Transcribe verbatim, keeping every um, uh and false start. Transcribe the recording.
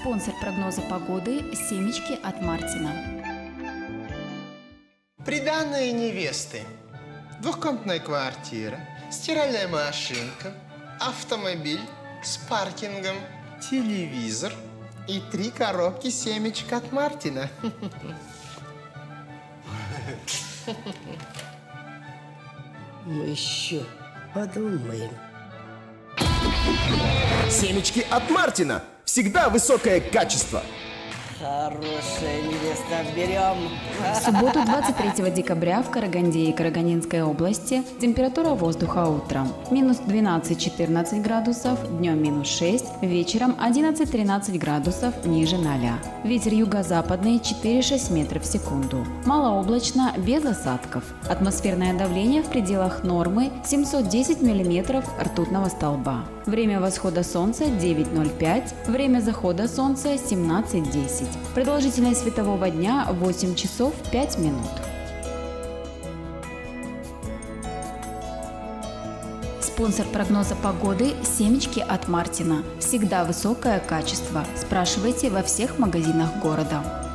Спонсор прогноза погоды – семечки от Мартина. Приданные невесты. Двухкомнатная квартира, стиральная машинка, автомобиль с паркингом, телевизор и три коробки семечек от Мартина. Мы еще подумаем. Семечки от Мартина. Всегда высокое качество. Хорошая невеста отберем. В субботу двадцать третьего декабря в Караганде и Карагандинской области температура воздуха утром минус двенадцать-четырнадцать градусов, днем минус шесть, вечером одиннадцать-тринадцать градусов ниже ноля. Ветер юго-западный четыре-шесть метров в секунду. Малооблачно, без осадков. Атмосферное давление в пределах нормы семьсот десять миллиметров ртутного столба. Время восхода солнца девять ноль пять, время захода солнца семнадцать десять. Продолжительность светового дня восемь часов пять минут. Спонсор прогноза погоды – семечки от Мартина. Всегда высокое качество. Спрашивайте во всех магазинах города.